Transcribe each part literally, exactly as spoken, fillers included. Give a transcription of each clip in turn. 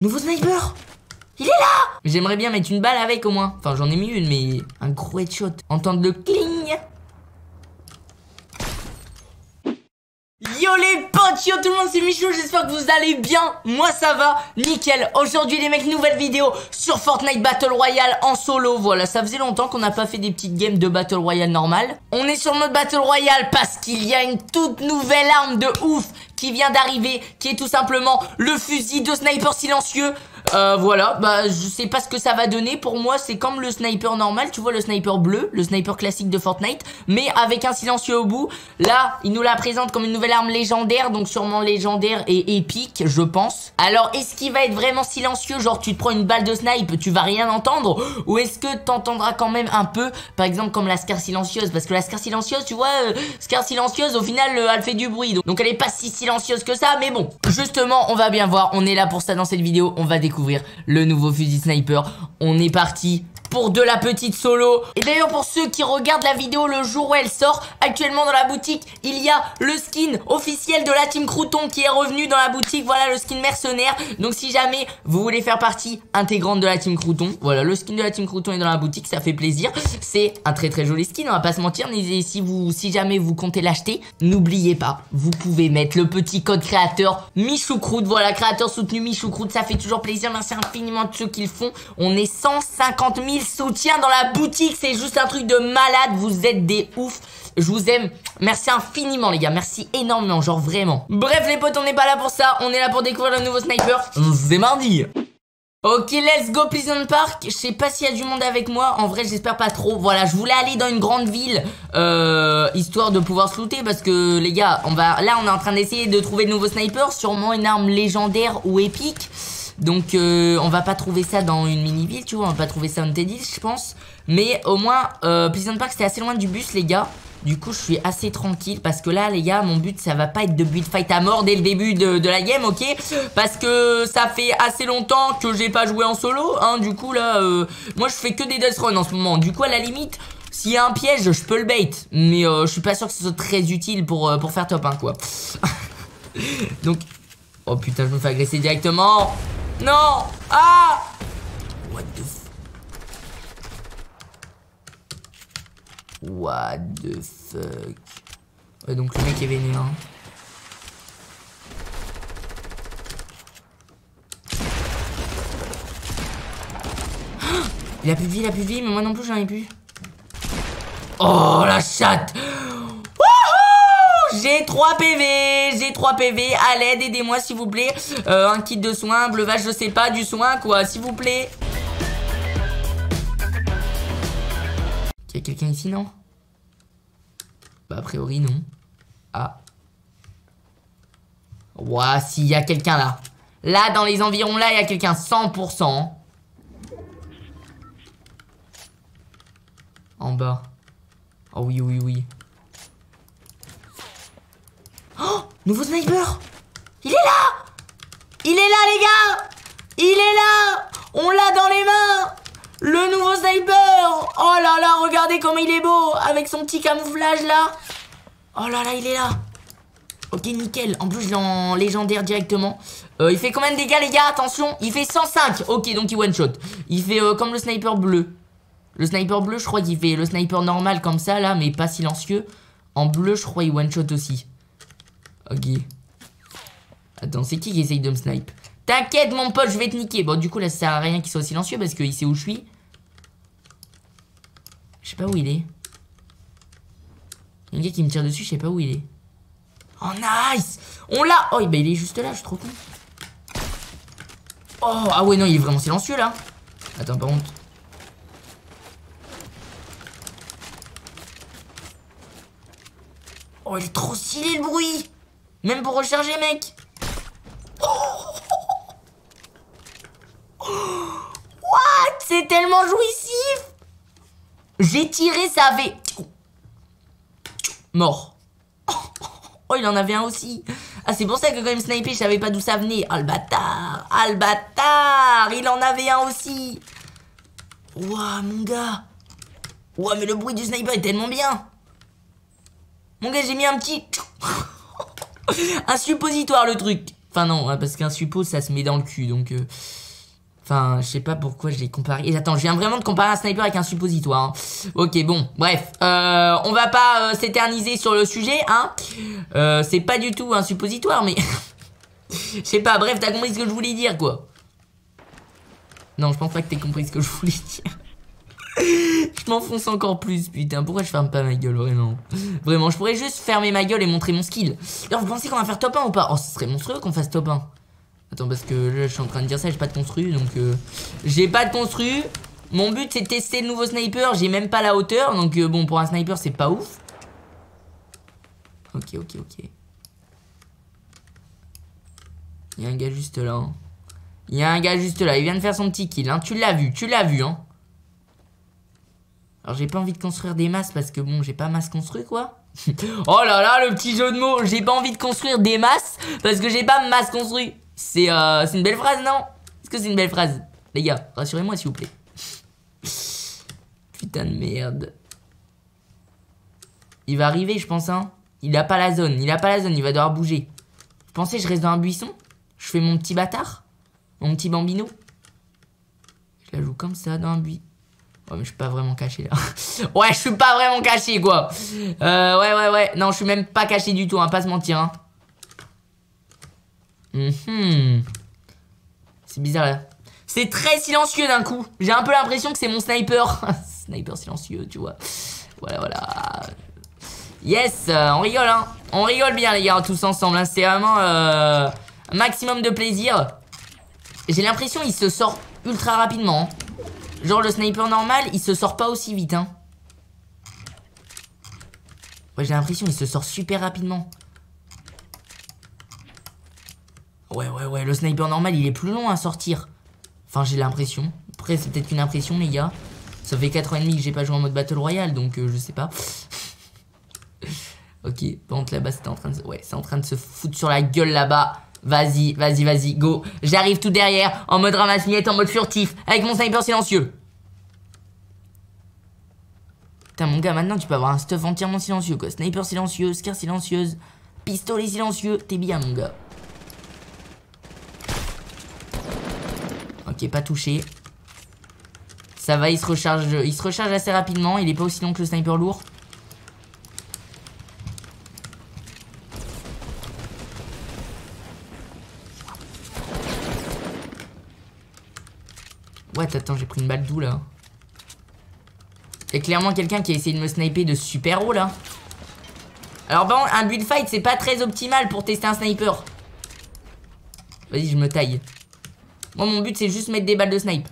Nouveau sniper. Il est là. J'aimerais bien mettre une balle avec au moins. Enfin j'en ai mis une mais un gros headshot. Entendre le cling. Yo les potes, yo tout le monde, c'est Michou, j'espère que vous allez bien. Moi ça va, nickel. Aujourd'hui les mecs, nouvelle vidéo sur Fortnite Battle Royale en solo. Voilà, ça faisait longtemps qu'on n'a pas fait des petites games de Battle Royale normal. On est sur mode Battle Royale parce qu'il y a une toute nouvelle arme de ouf qui vient d'arriver, qui est tout simplement le fusil de sniper silencieux. Euh, voilà, bah je sais pas ce que ça va donner. Pour moi c'est comme le sniper normal, tu vois, le sniper bleu, le sniper classique de Fortnite, mais avec un silencieux au bout. Là, il nous la présente comme une nouvelle arme légendaire, donc sûrement légendaire et épique, je pense. Alors, est-ce qu'il va être vraiment silencieux, genre tu te prends une balle de snipe, tu vas rien entendre, ou est-ce que t'entendras quand même un peu, par exemple comme la Scar silencieuse, parce que la Scar silencieuse, tu vois, euh, Scar silencieuse, au final, euh, elle fait du bruit, donc, donc elle est pas si silencieuse que ça, mais bon, justement, on va bien voir, on est là pour ça dans cette vidéo, on va découvrir découvrir le nouveau fusil sniper. On est parti pour de la petite solo. Et d'ailleurs pour ceux qui regardent la vidéo le jour où elle sort, actuellement dans la boutique il y a le skin officiel de la team Crouton qui est revenu dans la boutique. Voilà le skin mercenaire. Donc si jamais vous voulez faire partie intégrante de la team Crouton, voilà le skin de la team Crouton est dans la boutique, ça fait plaisir. C'est un très très joli skin, on va pas se mentir. Mais si, vous, si jamais vous comptez l'acheter, n'oubliez pas, vous pouvez mettre le petit code créateur Michoucroute. Voilà, créateur soutenu Michoucroute, ça fait toujours plaisir. Merci infiniment de ceux qui le font. On est cent cinquante mille soutien dans la boutique, c'est juste un truc de malade, vous êtes des oufs, je vous aime, merci infiniment les gars, merci énormément, genre vraiment. Bref les potes, on n'est pas là pour ça, on est là pour découvrir le nouveau sniper, c'est mardi. Ok, let's go Pleasant Park. Je sais pas s'il y a du monde avec moi. En vrai, j'espère pas trop. Voilà, je voulais aller dans une grande ville, euh, histoire de pouvoir se looter. Parce que les gars, on va, là on est en train d'essayer de trouver le nouveau sniper. Sûrement une arme légendaire ou épique. Donc euh, on va pas trouver ça dans une mini-ville, tu vois. On va pas trouver ça en Haunted Hills, je pense. Mais au moins, euh, Pleasant Park c'était assez loin du bus les gars. Du coup je suis assez tranquille parce que là les gars, mon but ça va pas être de build fight à mort dès le début de, de la game, ok. Parce que ça fait assez longtemps que j'ai pas joué en solo, hein. Du coup là, euh, moi je fais que des death run en ce moment. Du coup à la limite, s'il y a un piège je peux le bait. Mais euh, je suis pas sûr que ce soit très utile pour, euh, pour faire top un quoi. Donc, oh putain je me fais agresser directement. Non. Ah. What the f... What the fuck. Ouais, donc le mec est vénère, hein. Il a plus de vie, il a plus de vie, mais moi non plus j'en ai plus. Oh la chatte. J'ai trois P V, j'ai trois P V, à l'aide, aidez-moi s'il vous plaît. euh, Un kit de soin, bleuvage, je sais pas, du soin quoi, s'il vous plaît. Il y a quelqu'un ici, non? Bah a priori non. Ah. Ouah, s'il y a quelqu'un là. Là dans les environs là, il y a quelqu'un cent pour cent. En bas. Oh oui, oui, oui. Oh, nouveau sniper. Il est là. Il est là les gars. Il est là. On l'a dans les mains. Le nouveau sniper. Oh là là, regardez comme il est beau. Avec son petit camouflage là. Oh là là, il est là. Ok, nickel. En plus, je l'ai en légendaire directement. euh, Il fait combien de dégâts les gars? Attention, il fait cent cinq. Ok, donc il one shot. Il fait euh, comme le sniper bleu. Le sniper bleu, je crois qu'il fait le sniper normal comme ça là, mais pas silencieux. En bleu, je crois il one shot aussi. Ok. Attends, c'est qui qui essaye de me snipe? T'inquiète mon pote, je vais te niquer. Bon du coup là ça sert à rien qu'il soit silencieux parce qu'il sait où je suis. Je sais pas où il est. Il y a un gars qui me tire dessus, je sais pas où il est. Oh nice. On l'a. Oh bah il est juste là, je suis trop con. Oh ah ouais non, il est vraiment silencieux là. Attends par contre. Oh il est trop stylé le bruit. Même pour recharger mec. What? C'est tellement jouissif. J'ai tiré, ça avait... Mort. Oh, il en avait un aussi. Ah, c'est pour ça que quand il me snipait, je savais pas d'où ça venait. Ah, le bâtard. Ah, le bâtard. Il en avait un aussi. Ouah, mon gars. Ouah, mais le bruit du sniper est tellement bien. Mon gars, j'ai mis un petit... un suppositoire, le truc. Enfin non, hein, parce qu'un suppose ça se met dans le cul, donc... Euh... Enfin, je sais pas pourquoi je l'ai comparé. Et attends, je viens vraiment de comparer un sniper avec un suppositoire. Hein. Ok, bon, bref. Euh, on va pas euh, s'éterniser sur le sujet, hein. Euh, c'est pas du tout un suppositoire, mais... Je sais pas, bref, t'as compris ce que je voulais dire, quoi. Non, je pense pas que t'aies compris ce que je voulais dire. Je m'enfonce encore plus, putain. Pourquoi je ferme pas ma gueule, vraiment? Vraiment, je pourrais juste fermer ma gueule et montrer mon skill. Alors, vous pensez qu'on va faire top un ou pas? Oh, ce serait monstrueux qu'on fasse top un. Attends, parce que là, je suis en train de dire ça, j'ai pas de construit, donc... Euh, j'ai pas de construit. Mon but, c'est de tester le nouveau sniper. J'ai même pas la hauteur, donc euh, bon, pour un sniper, c'est pas ouf. Ok, ok, ok. Il y a un gars juste là. Hein. Il y a un gars juste là, il vient de faire son petit kill. Hein. Tu l'as vu, tu l'as vu, hein. Alors, j'ai pas envie de construire des masses parce que bon, j'ai pas masse construit, quoi. Oh là là, le petit jeu de mots. J'ai pas envie de construire des masses parce que j'ai pas masse construit. C'est euh, une belle phrase, non? Est-ce que c'est une belle phrase? Les gars, rassurez-moi s'il vous plaît. Putain de merde. Il va arriver, je pense, hein. Il a pas la zone, il a pas la zone, il va devoir bouger. Vous pensez que je reste dans un buisson? Je fais mon petit bâtard? Mon petit bambino? Je la joue comme ça, dans un buis. Ouais, mais je suis pas vraiment caché, là. Ouais, je suis pas vraiment caché, quoi. Euh, ouais, ouais, ouais. Non, je suis même pas caché du tout, hein, pas se mentir, hein. Mmh. C'est bizarre là. C'est très silencieux d'un coup. J'ai un peu l'impression que c'est mon sniper. Sniper silencieux, tu vois. Voilà, voilà. Yes, euh, on rigole, hein. On rigole bien, les gars, tous ensemble. Hein. C'est vraiment euh, un maximum de plaisir. J'ai l'impression qu'il se sort ultra rapidement. Hein. Genre, le sniper normal, il se sort pas aussi vite. Hein. Ouais, j'ai l'impression qu'il se sort super rapidement. Ouais, ouais, ouais, le sniper normal, il est plus long à sortir. Enfin, j'ai l'impression. Après, c'est peut-être une impression, les gars. Ça fait quatre ans et demi que j'ai pas joué en mode Battle Royale, donc euh, je sais pas. Ok, par contre, là-bas, c'était en train de... Ouais, c'est en train de se foutre sur la gueule, là-bas. Vas-y, vas-y, vas-y, go. J'arrive tout derrière, en mode ramasse-miettes, en mode furtif, avec mon sniper silencieux. Putain, mon gars, maintenant, tu peux avoir un stuff entièrement silencieux, quoi. Sniper silencieux, scar silencieuse, pistolet silencieux. T'es bien, mon gars. Ok, pas touché. Ça va, il se recharge, il se recharge assez rapidement. Il est pas aussi long que le sniper lourd. Ouais, attends, j'ai pris une balle d'où là? Il y a clairement quelqu'un qui a essayé de me sniper de super haut là. Alors bon, un build fight c'est pas très optimal pour tester un sniper. Vas-y, je me taille. Moi, mon but, c'est juste mettre des balles de snipe.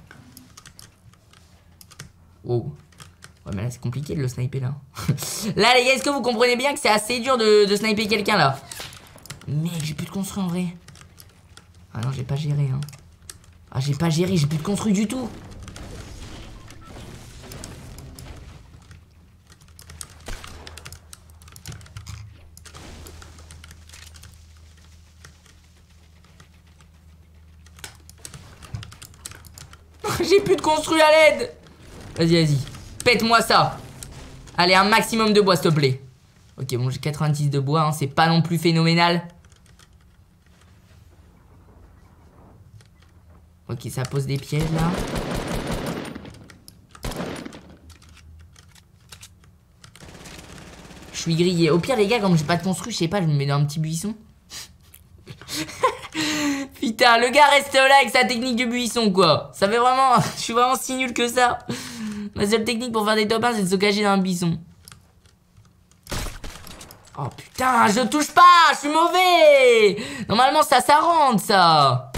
Wow. Ouais, mais là, c'est compliqué de le sniper, là. Là, les gars, est-ce que vous comprenez bien que c'est assez dur de, de sniper quelqu'un, là? Mec, j'ai plus de construit, en vrai. Ah non, j'ai pas géré, hein. Ah, j'ai pas géré, j'ai plus de construit du tout. J'ai plus de construit à l'aide. Vas-y, vas-y. Pète-moi ça. Allez, un maximum de bois, s'il te plaît. Ok, bon, j'ai quatre-vingt-dix de bois. Hein, c'est pas non plus phénoménal. Ok, ça pose des pièges, là. Je suis grillé. Au pire, les gars, comme j'ai pas de construit, je sais pas, je me mets dans un petit buisson. Putain, le gars reste là avec sa technique de buisson, quoi. Ça fait vraiment... Je suis vraiment si nul que ça. Ma seule technique pour faire des top un, c'est de se cacher dans un buisson. Oh putain, je touche pas, je suis mauvais. Normalement, ça, ça rentre, ça.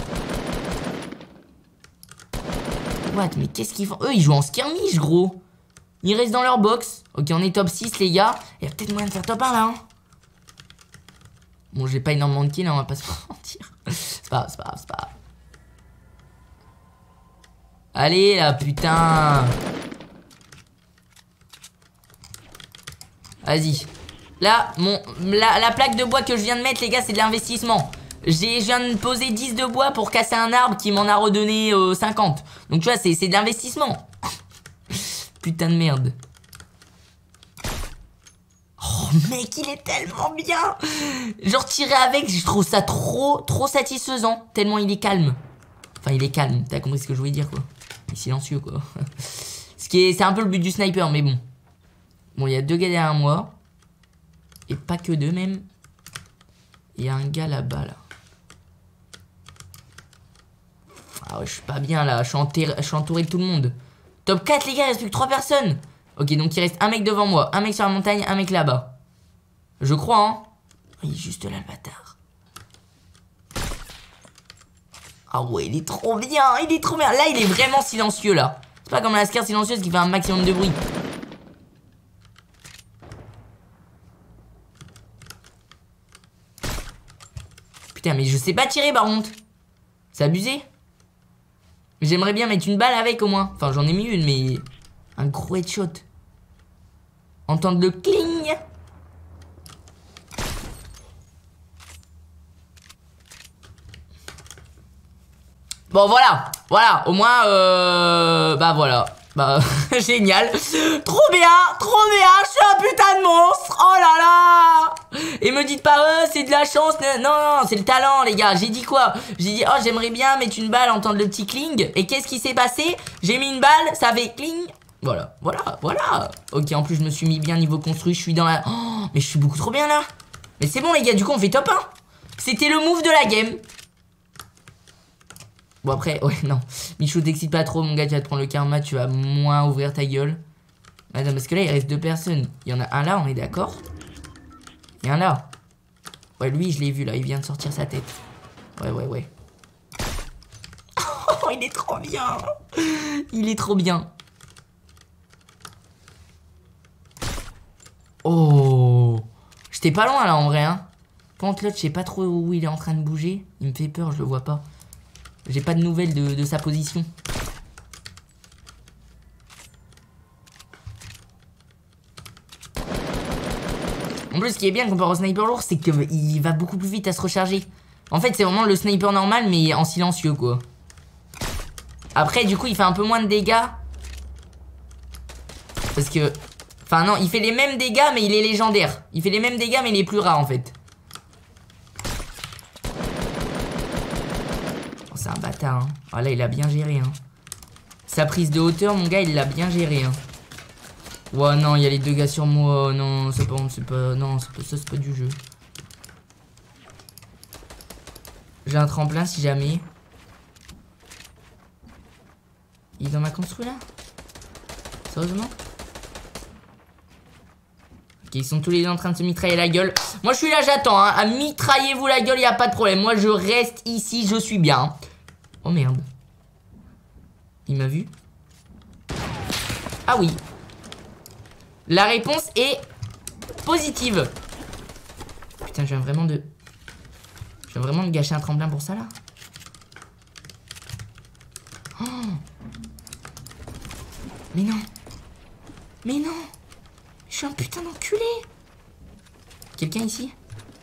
What, mais qu'est-ce qu'ils font? Eux, ils jouent en skirmish, gros. Ils restent dans leur box. Ok, on est top six, les gars. Il y a peut-être moyen de faire top un, là, hein. Bon, j'ai pas énormément de kills, hein, on va pas se mentir. C'est pas grave, c'est pas grave, c'est pas grave. Allez, là, putain. Vas-y. Là, mon, la, la plaque de bois que je viens de mettre, les gars, c'est de l'investissement. Je viens de poser dix de bois pour casser un arbre qui m'en a redonné euh, cinquante. Donc, tu vois, c'est de l'investissement. Putain de merde. Oh, mec, il est tellement bien. Genre tirer avec, je trouve ça trop, trop satisfaisant. Tellement il est calme. Enfin, il est calme, t'as compris ce que je voulais dire, quoi. Il est silencieux, quoi. Ce qui est, c'est un peu le but du sniper, mais bon. Bon, il y a deux gars derrière moi. Et pas que deux, même. Il y a un gars là-bas, là. Ah ouais, je suis pas bien, là. Je suis, enterré, je suis entouré de tout le monde. Top quatre, les gars, il reste plus que trois personnes. Ok, donc il reste un mec devant moi, un mec sur la montagne, un mec là-bas. Je crois, hein. Il est juste là, le bâtard. Ah ouais, il est trop bien, il est trop bien. Là, il est vraiment silencieux, là. C'est pas comme la Lascar silencieuse qui fait un maximum de bruit. Putain, mais je sais pas tirer, par contre. C'est abusé. J'aimerais bien mettre une balle avec, au moins. Enfin, j'en ai mis une, mais... un gros headshot. Entendre le cling. Bon, voilà. Voilà. Au moins, euh... bah, voilà. Bah, génial. Trop bien. Trop bien. Je suis un putain de monstre. Oh là là. Et me dites pas, euh, c'est de la chance. Non, non, c'est le talent, les gars. J'ai dit quoi? J'ai dit, oh, j'aimerais bien mettre une balle, entendre le petit cling. Et qu'est-ce qui s'est passé? J'ai mis une balle, ça fait cling. Voilà, voilà, voilà. Ok, en plus, je me suis mis bien niveau construit. Je suis dans la... Oh, mais je suis beaucoup trop bien, là. Mais c'est bon, les gars. Du coup, on fait top un. C'était le move de la game. Bon, après, ouais, non. Michou, t'excite pas trop, mon gars. Tu vas te prendre le karma. Tu vas moins ouvrir ta gueule. Attends, parce que là, il reste deux personnes. Il y en a un là, on est d'accord? Il y en a un là. Ouais, lui, je l'ai vu, là. Il vient de sortir sa tête. Ouais, ouais, ouais. Oh, il est trop bien. Il est trop bien. Oh, j'étais pas loin là en vrai, hein. Par contre l'autre, je sais pas trop où il est en train de bouger. Il me fait peur, je le vois pas. J'ai pas de nouvelles de, de sa position. En plus, ce qui est bien comparé au sniper lourd, c'est qu'il va beaucoup plus vite à se recharger. En fait, c'est vraiment le sniper normal, mais en silencieux, quoi. Après, du coup, il fait un peu moins de dégâts. Parce que... Enfin non, il fait les mêmes dégâts mais il est légendaire. Il fait les mêmes dégâts mais il est plus rare en fait. Oh, c'est un bâtard, hein. Ah là, il a bien géré, hein. Sa prise de hauteur, mon gars, il l'a bien géré, hein. Ouais, non, il y a les deux gars sur moi. Non, c'est pas... c'est pas... Non, c'est pas... ça, c'est pas du jeu. J'ai un tremplin si jamais. Il est dans ma construit là? Sérieusement? Ok, ils sont tous les deux en train de se mitrailler la gueule. Moi je suis là, j'attends, hein. À mitraillez-vous la gueule, y a pas de problème. Moi je reste ici, je suis bien. Oh merde. Il m'a vu? Ah oui. La réponse est positive. Putain, je viens vraiment de... Je viens vraiment de gâcher un tremplin pour ça là. Oh. Mais non. Mais non. Je suis un putain d'enculé. Quelqu'un ici?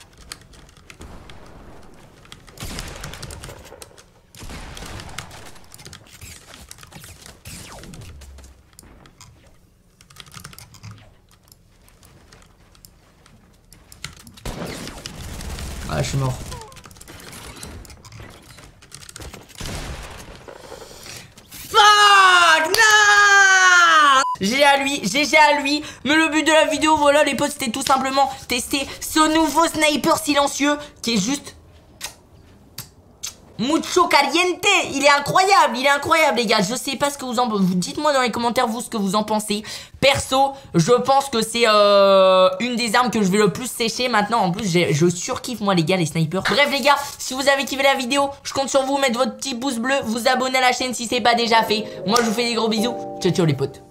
Ah, je suis mort. G G à lui, G G à lui. Mais le but de la vidéo, voilà les potes, c'était tout simplement tester ce nouveau sniper silencieux qui est juste mucho caliente. Il est incroyable, il est incroyable les gars. Je sais pas ce que vous en pensez. Dites-moi dans les commentaires vous ce que vous en pensez. Perso, je pense que c'est euh, une des armes que je vais le plus sécher maintenant. En plus, je surkiffe moi les gars les snipers. Bref les gars, si vous avez kiffé la vidéo, je compte sur vous, mettre votre petit pouce bleu, vous abonner à la chaîne si c'est pas déjà fait. Moi je vous fais des gros bisous. Ciao ciao les potes.